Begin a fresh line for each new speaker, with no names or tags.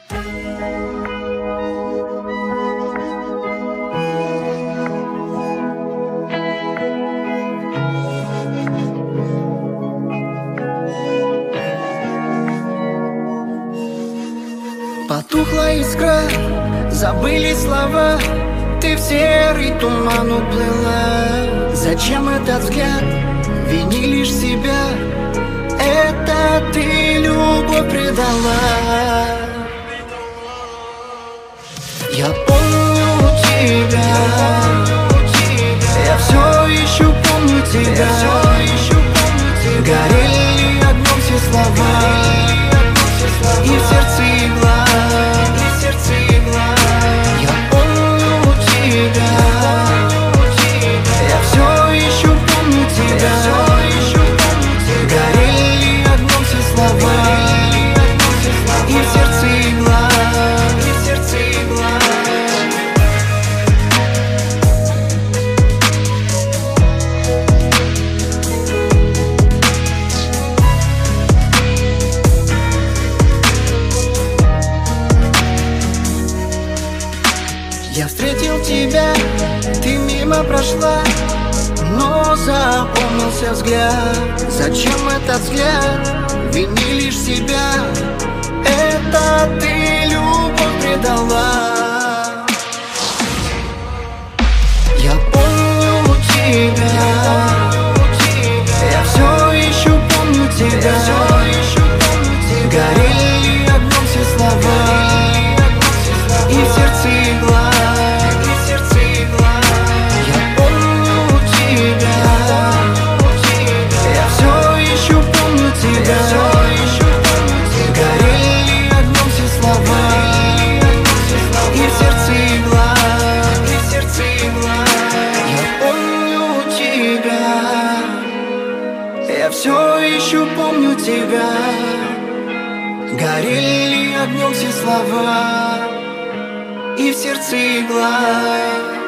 Потухла искра, забыли слова, ты в серый туман уплыла. Зачем этот взгляд? Вини лишь себя. Это ты любовь предала. Я помню тебя, я все еще помню тебя. Горели огнем все слова, и в сердце игла. Я помню тебя, я все еще помню тебя. Горели огнем все слова, и в сердце игла. Я встретил тебя, ты мимо прошла, но запомнился взгляд. Зачем этот взгляд? Вини лишь себя. Это ты любовь предала. Я помню тебя, я все еще помню тебя. Горели огнем все слова, и в сердце игла. Я помню тебя, я все еще помню тебя. Горели огнем все слова, и в сердце игла. Я помню тебя, я все еще помню тебя. Горели огнем все слова, и в сердце игла.